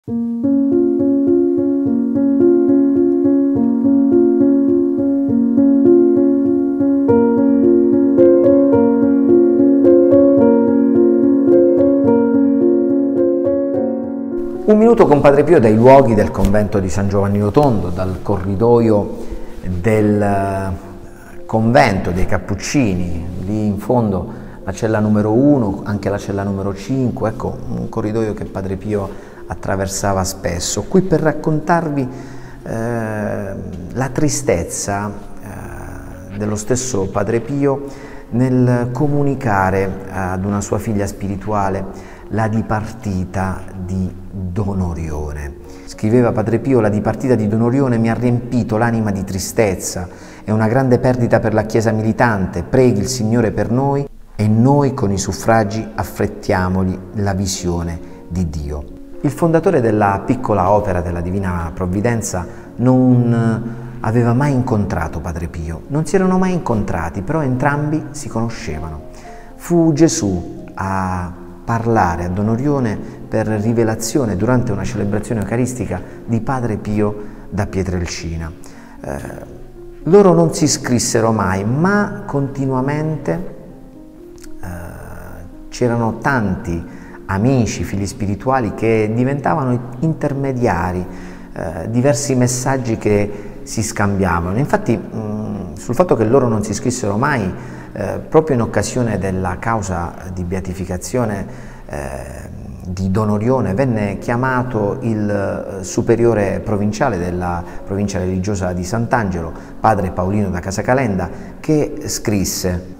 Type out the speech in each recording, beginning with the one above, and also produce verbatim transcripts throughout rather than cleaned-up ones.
Un minuto con Padre Pio dai luoghi del convento di San Giovanni Rotondo, dal corridoio del convento dei Cappuccini, lì in fondo la cella numero uno, anche la cella numero cinque, ecco un corridoio che Padre Pio attraversava spesso. Qui per raccontarvi eh, la tristezza eh, dello stesso Padre Pio nel comunicare ad una sua figlia spirituale la dipartita di Don Orione. Scriveva Padre Pio: la dipartita di Don Orione mi ha riempito l'anima di tristezza, è una grande perdita per la Chiesa militante, preghi il Signore per noi e noi con i suffragi affrettiamogli la visione di Dio. Il fondatore della piccola opera della Divina Provvidenza non aveva mai incontrato Padre Pio, non si erano mai incontrati, però entrambi si conoscevano. Fu Gesù a parlare a Don Orione per rivelazione durante una celebrazione eucaristica di Padre Pio da Pietrelcina. Eh, loro non si scrissero mai, ma continuamente eh, c'erano tanti amici, figli spirituali che diventavano intermediari, eh, diversi messaggi che si scambiavano. Infatti mh, sul fatto che loro non si scrissero mai, eh, proprio in occasione della causa di beatificazione eh, di Don Orione, venne chiamato il superiore provinciale della provincia religiosa di Sant'Angelo, padre Paolino da Casacalenda, che scrisse: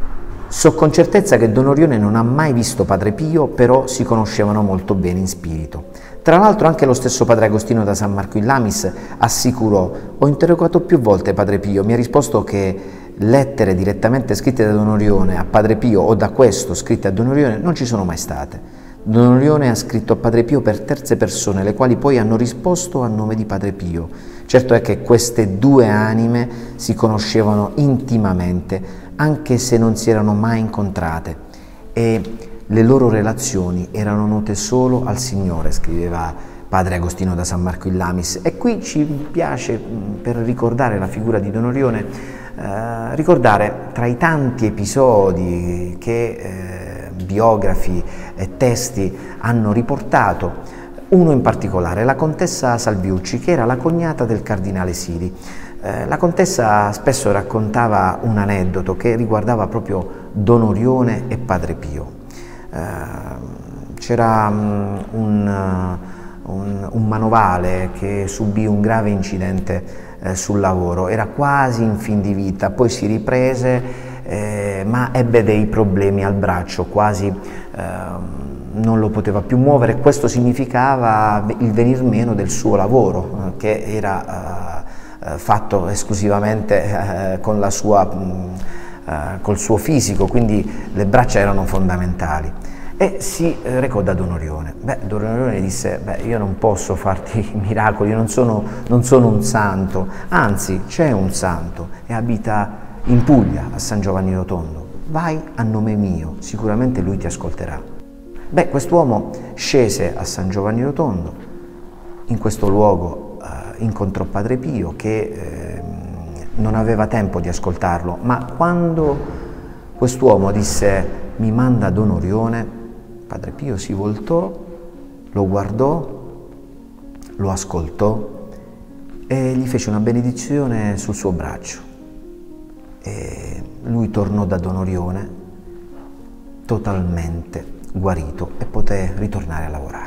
so con certezza che Don Orione non ha mai visto Padre Pio, però si conoscevano molto bene in spirito. Tra l'altro anche lo stesso Padre Agostino da San Marco in Lamis assicurò: ho interrogato più volte Padre Pio, mi ha risposto che lettere direttamente scritte da Don Orione a Padre Pio o da questo scritte a Don Orione non ci sono mai state. Don Orione ha scritto a Padre Pio per terze persone, le quali poi hanno risposto a nome di Padre Pio. Certo è che queste due anime si conoscevano intimamente, anche se non si erano mai incontrate, e le loro relazioni erano note solo al Signore, scriveva Padre Agostino da San Marco in Lamis. E qui ci piace, per ricordare la figura di Don Orione, eh, ricordare tra i tanti episodi che eh, biografi e testi hanno riportato, uno in particolare, la contessa Salviucci, che era la cognata del cardinale Siri. Eh, la contessa spesso raccontava un aneddoto che riguardava proprio Don Orione e Padre Pio. Eh, c'era um, un, un, un manovale che subì un grave incidente eh, sul lavoro, era quasi in fin di vita, poi si riprese, eh, ma ebbe dei problemi al braccio, quasi eh, non lo poteva più muovere. Questo significava il venir meno del suo lavoro, eh, che era eh, fatto esclusivamente eh, con la sua, mh, eh, col suo fisico, quindi le braccia erano fondamentali. E si eh, recò da Don Orione. Beh, Don Orione disse: beh, io non posso farti miracoli, non sono, non sono un santo, anzi c'è un santo e abita in Puglia, a San Giovanni Rotondo. Vai a nome mio, sicuramente lui ti ascolterà. Beh, quest'uomo scese a San Giovanni Rotondo, in questo luogo eh, incontrò Padre Pio, che eh, non aveva tempo di ascoltarlo, ma quando quest'uomo disse: mi manda Don Orione, Padre Pio si voltò, lo guardò, lo ascoltò e gli fece una benedizione sul suo braccio. E lui tornò da Don Orione totalmente guarito e poté ritornare a lavorare.